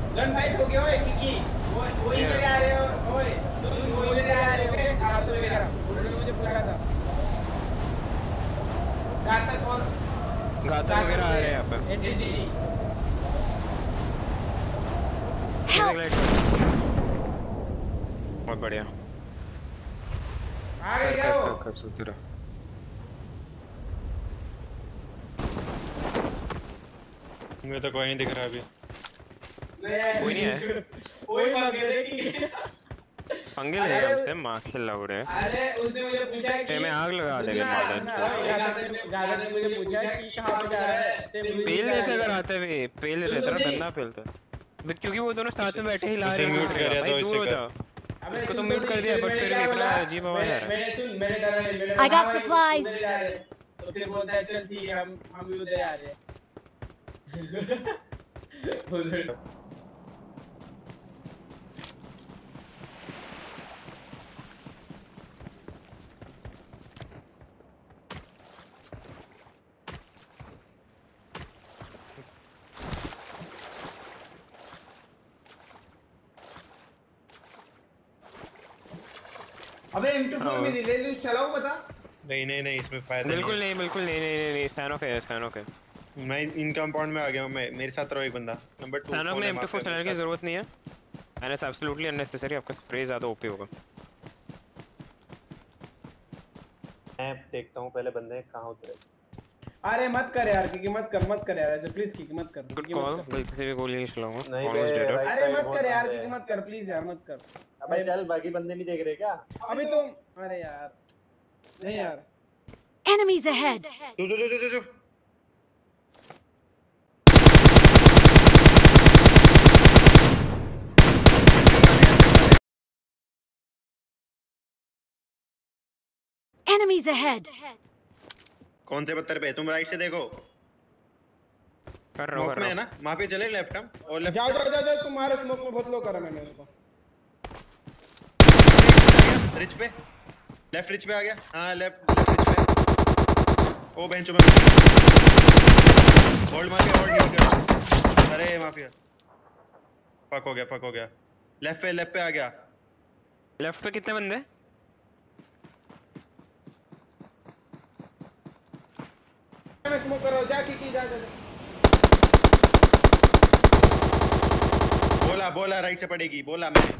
Gun fight हो गया ओए किकी वो इधर आ रहे हो ओए तुम वो इधर आ रहे हो क्या घातक वगैरह उन्होंने मुझे पूछा था घातक और घातक वगैरह आ रहे हैं यहाँ पे एनडीडी बहुत बढ़िया आ गए क्या वो कर सुधरा मुझे तो कोई नहीं दिख रहा अभी कोई नहीं है कोई मांगे देखी पंगे ले हमसे मां खेला उड़े अरे उसने मुझे पूछा कि मैं आग लगा देंगे गादर ने मुझे पूछा कि कहां पे जा रहा है पेल लेते अगर आते हुए पेल लेते तेरा गंदा पेलता क्योंकि वो दोनों साथ में बैठे ही ला रहे हैं म्यूट कर दिया तो इसे कर इसको तो म्यूट कर दिया बट फिर भी इतना अजीब आवाज आ रहा है मैंने डरा नहीं I got supplies तो फिर बोलता है चल ठीक है हम भी उधर आ रहे हैं अबे M24 भी ले लूं चलाऊं बता नहीं इसमें फायदा बिल्कुल नहीं स्टैनोक है मैं इन कंपाउंड में आ गया हूं मैं मेरे साथ रहो एक बंदा नंबर 2 स्टैनोक में M24 चलाने की जरूरत नहीं है एंड इट्स एब्सोल्युटली अननेसेसरी आपका स्प्रे ज्यादा ओपी होगा मैं देखता हूं पहले बंदे कहां उतरे अरे मत कर यार किक मत कर यार ऐसे प्लीज किक मत कर गुड कॉल गलती से भी गोली नहीं चलाऊंगा अरे मत कर यार किक मत कर प्लीज यार मत कर अबे चल बाकी बंदे नहीं देख रहे क्या अभी तो अरे यार नहीं यार enemies ahead जो enemies ahead कौन से पत्थर पे तुम राइट से देखो कर रहा हूं है ना माफी चले लेफ्ट हम और लेफ्ट जाओ तुम्हारे स्मोक में बहुत लो करा मैंने उसको रिच पे लेफ्ट रिच पे आ गया हां लेफ्ट रिच पे ओ बेंचो में होल्ड माफिया होल्ड नहीं कर अरे माफिया फक हो गया लेफ्ट पे आ गया लेफ्ट पे कितने बंदे मैं स्मोक कर रहा हूं जा की जा बोला राइट से पड़ेगी बोला मैंने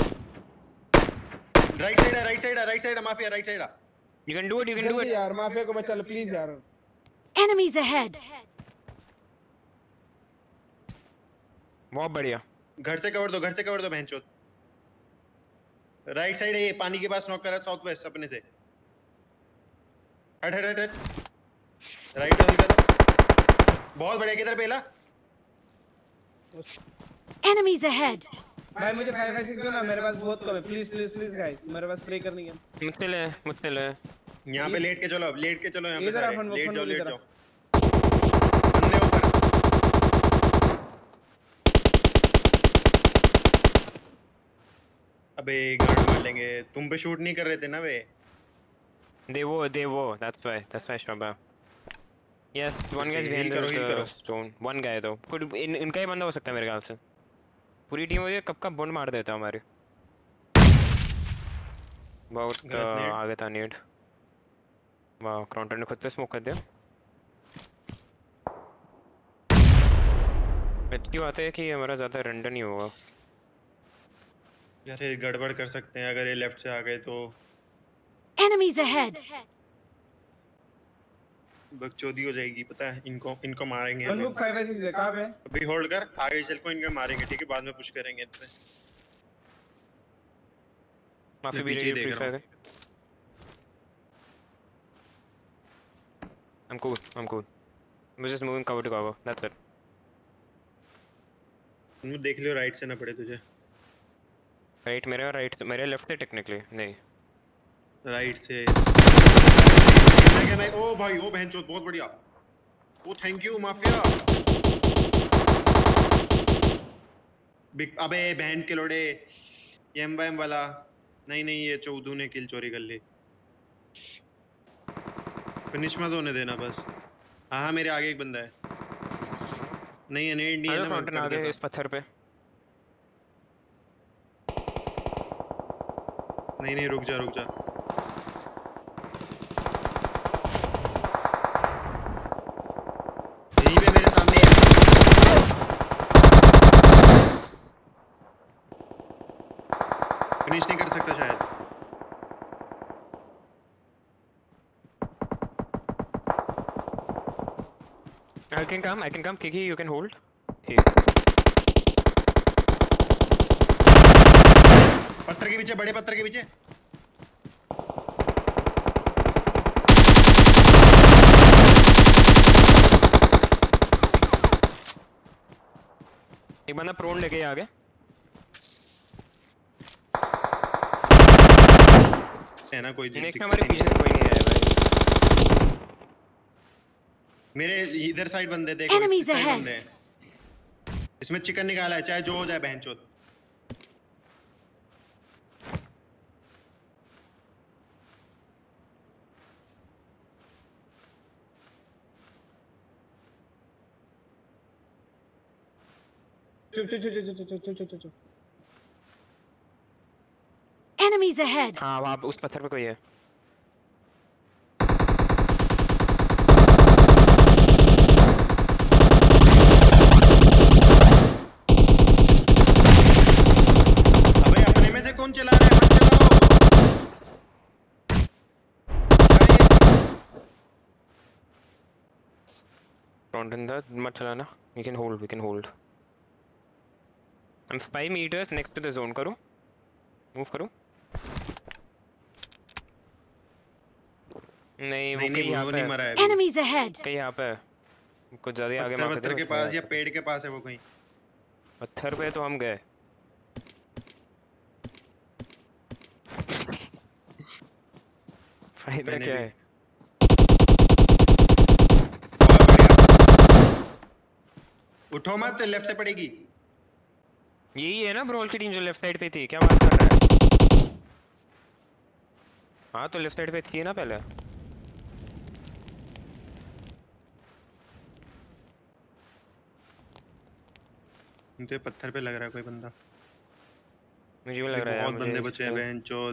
राइट साइड है mafia right side you can do it यार माफिया को बचा लो प्लीज यार enemies ahead बहुत बढ़िया घर से कवर दो बहनचोद राइट साइड है ये पानी के पास नॉक कर रहा है साउथ वेस्ट अपने से हट राइट ऑन कर बहुत बढ़िया किधर पेला enemies ahead भाई मुझे 556 दो ना मेरे पास बहुत कम है प्लीज गाइस मेरे पास स्प्रे करनी है मुझसे ले यहां पे लेट के चलो यहां पे सारे लेट जाओ बंदे ऊपर अबे गार्ड मार लेंगे तुम पे शूट नहीं कर रहे थे ना वे they wo that's why Shobha yes one guy is behind the stone one guy though could इनका ही बंदा हो सकता है मेरे ख्याल से पूरी टीम मुझे कब का बॉन्ड मार देता हमारे बहुत आगे था नीड वाह काउंटर ने खुद पे स्मोक कर दिया अच्छी बात है कि हमारा ज्यादा रेंडर नहीं होगा यार ये गड़बड़ कर सकते हैं अगर ये लेफ्ट से आ गए तो enemies ahead बकचोदी हो जाएगी पता है इनको मारेंगे हम लोग 556 है कहां पे अभी होल्ड कर आगे चल को इनको मारेंगे ठीक है बाद में पुश करेंगे इन पे माफी भी रही है I'm cool we're just moving cover to cover that's it तुम देख लियो राइट से ना पड़े तुझे राइट मेरे लेफ्ट से टेक्निकली नहीं राइट से मैं ओ भाई ओ बहनचोद बहुत बढ़िया oh thank you mafia big अबे बहन के लोड़े एमवाईएम वाला नहीं ये चौधू ने किल चोरी कर ली फिनिश मत होने देना बस हाँ मेरे आगे एक बंदा है नहीं है नेड नहीं है ना फाउंटेन आ गए इस पत्थर पे नहीं नहीं रुक जा रुक जा। यहीं पे मेरे सामने है। फिनिश नहीं कर सकता शायद। I can come. Kiki, you can hold. ठीक। पत्थर के पीछे, बड़े पत्थर के पीछे। एक बंदा प्रोन लेके आ गया। है ना कोई नेक्स्ट हमारे पीछे कोई नहीं है भाई। मेरे इधर साइड बंदे देखो, Enemies इस साइड ahead. बंदे हैं। इसमें चिकन निकाला है, चाहे जो हो जाए बहनचोद। चुप। Enemies ahead! हाँ वहाँ उस पत्थर पे कोई है। अबे अपने में से कौन चला रहा है? मत चलाओ। Front in the मत चलाना। We can hold. I'm 5 meters next to the zone। करूँ? Move करूँ? नहीं वो कहीं यहाँ वो पे नहीं है। मरा है। Enemies ahead! कहीं यहाँ पे है। कुछ ज़्यादा आगे मार पत्थर के पास या पेड़ के पास है वो कहीं। पत्थर पे तो हम गए। फायदा मैंने क्या भी। है? उठो मत, लेफ्ट से पड़ेगी। यही है ना ब्रोल की टीम जो लेफ्ट साइड पे थी, क्या बात कर रहा है? हाँ तो लेफ्ट साइड पे थी ना पहले। मुझे पत्थर पे लग रहा है कोई बंदा। मुझे भी लग रहा है बहुत बंदे बचे हैं बहनचोद।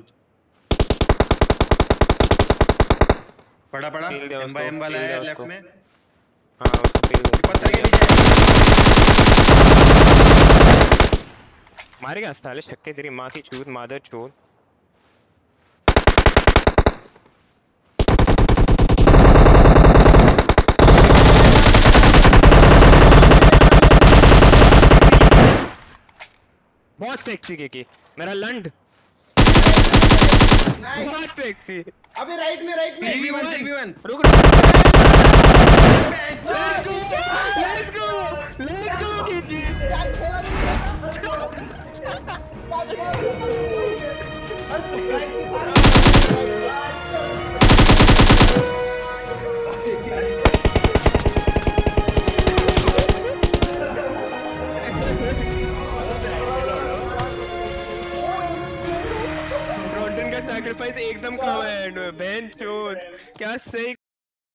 पड़ा Feel दिया उसको, M वाला feel है दिया लेफ्ट उसको। में। हाँ उसको फील पत्थर के पीछे। मारेगा साले छक्के तेरी माँ की चूत मादर चोद। बहुत सेक्सी केकी मेरा लंड। बहुत सेक्सी। अबे राइट में 3v1 रुक रुक। Let's go केकी। ब्रॉन्टन का सैक्रिफाइस एकदम कम है बहन चोद। क्या सही